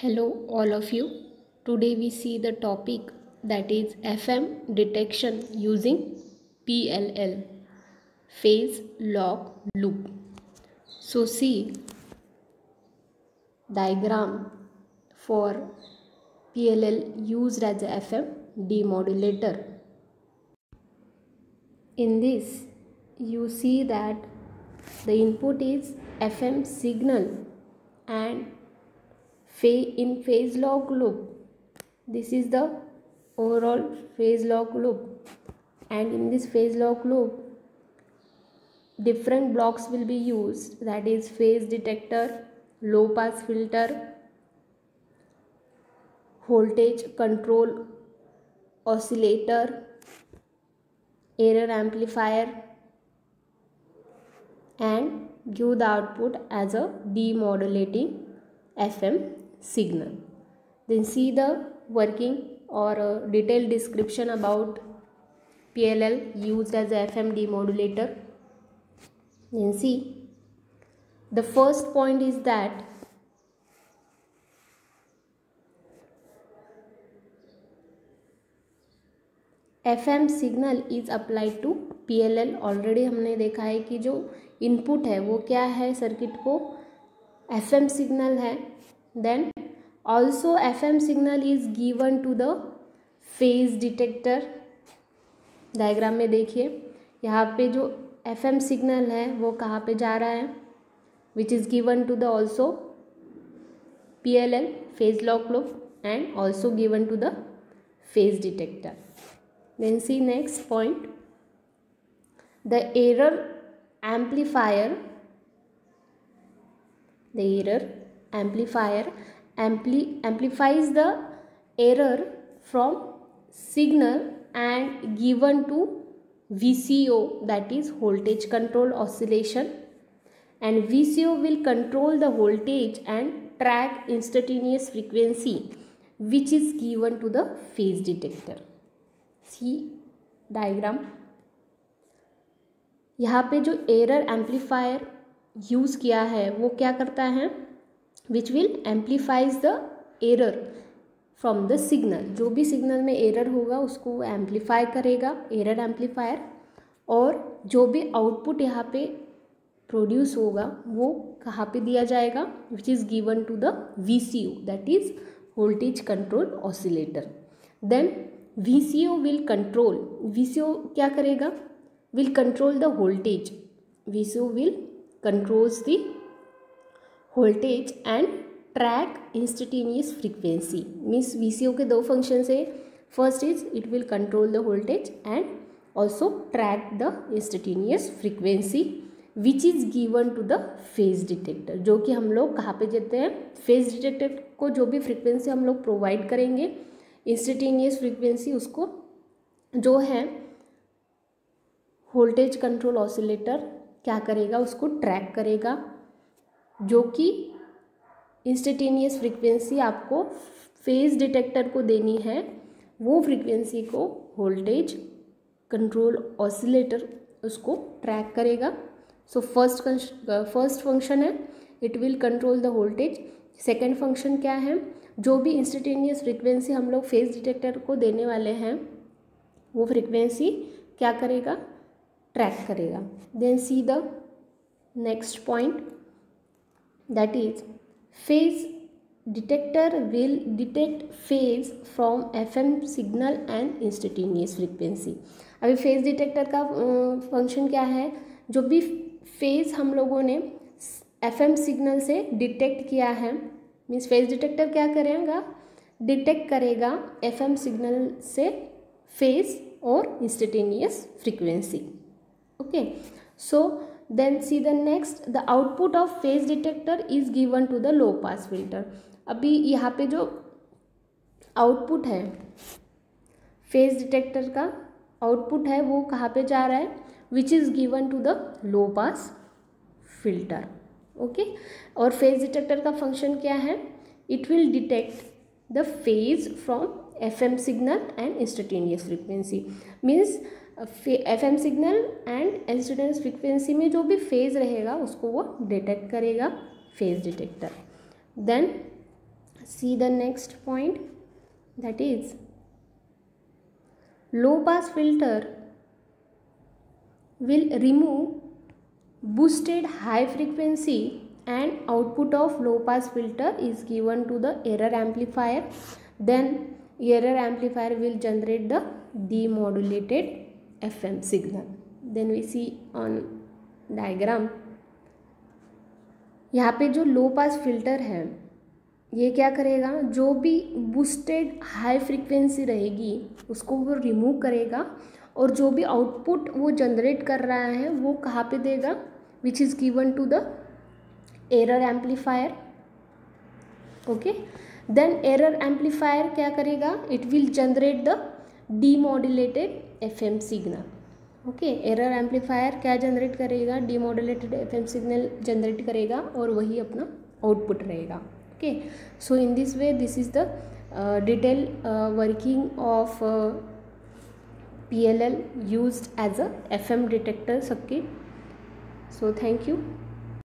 Hello, all of you. Today we see the topic that is FM detection using PLL, phase lock loop. So see diagram for PLL used as a FM demodulator. In this you see that the input is FM signal and in phase lock loop. This is the overall phase lock loop, and in this phase lock loop different blocks will be used, that is phase detector, low pass filter, voltage control oscillator, error amplifier, and give the output as a demodulating FM signal. Then see the working or detailed description about PLL used as a FM demodulator. Then see, the first point is that FM signal is applied to PLL. Already हमने देखा है कि जो input है वो क्या है circuit को, FM सिग्नल है. Then also FM signal is given to the phase detector. Diagram में देखिए यहाँ पे जो FM सिग्नल है वो कहाँ पे जा रहा है, which is given to the also PLL phase lock loop and also given to the phase detector. Then see next point, the error amplifier amplifies the error from signal and given to VCO, that is voltage control oscillation, and VCO will control the voltage and track instantaneous frequency which is given to the phase detector. See diagram, यहाँ पे जो error amplifier use किया है वो क्या करता है, which will amplifies the error from the signal. जो भी सिग्नल में एरर होगा उसको एम्पलीफाई करेगा एरर एम्पलीफायर, और जो भी आउटपुट यहाँ पे प्रोड्यूस होगा वो कहाँ पे दिया जाएगा, which is given to the VCO, that is voltage control oscillator. Then VCO will control, VCO क्या करेगा, will control the voltage. VCO will controls the voltage and track instantaneous frequency. Means VCO के दो functions है. First is it will control the voltage and also track the instantaneous frequency which is given to the phase detector. जो कि हम लोग कहाँ पे देते हैं, phase detector को जो भी frequency हम लोग provide करेंगे instantaneous frequency उसको जो है वोल्टेज कंट्रोल ऑसिलेटर क्या करेगा, उसको ट्रैक करेगा. जो कि इंस्टेंटेनियस फ्रीक्वेंसी आपको फेज डिटेक्टर को देनी है वो फ्रीक्वेंसी को वोल्टेज कंट्रोल ऑसिलेटर उसको ट्रैक करेगा. सो फर्स्ट फंक्शन है it will control the voltage. Second function क्या है, जो भी इंस्टेंटेनियस फ्रीक्वेंसी हम लोग फेज डिटेक्टर को देने वाले हैं वो फ्रीक्वेंसी क्या करेगा, ट्रैक करेगा. Then see the next point, that is phase detector will detect phase from FM signal and instantaneous frequency. अभी फेज डिटेक्टर का फंक्शन क्या है, जो भी फेज हम लोगों ने FM सिग्नल से डिटेक्ट किया है, मीन्स फेज डिटेक्टर क्या करेगा, डिटेक्ट करेगा FM सिग्नल से फेज और instantaneous frequency. Okay, so then see the next, the output of phase detector is given to the low pass filter. अभी यहाँ पे जो आउटपुट है फेज डिटेक्टर का आउटपुट है वो कहाँ पे जा रहा है, which is given to the low pass filter. Okay, और फेज डिटेक्टर का फंक्शन क्या है, it will detect the phase from FM signal and instantaneous frequency. Means FM signal and instantaneous frequency में जो भी फेज रहेगा उसको वो डिटेक्ट करेगा phase detector. Then See the next point, that is low pass filter will remove boosted high frequency and output of low pass filter is given to the error amplifier. Then error amplifier will generate the demodulated FM signal. Then we see on diagram, यहाँ पे जो लो pass filter है ये क्या करेगा, जो भी boosted high frequency रहेगी उसको वो रिमूव करेगा और जो भी आउटपुट वो जनरेट कर रहा है वो कहाँ पे देगा, which is given to the error amplifier. Okay, then error amplifier क्या करेगा, it will generate the demodulated FM signal. Okay, error amplifier क्या जनरेट करेगा, डीमॉड्यूलेटेड एफएम सिग्नल जनरेट करेगा और वही अपना आउटपुट रहेगा. Okay, so in this way this is the detail working of PLL used as a FM detector circuit. So thank you.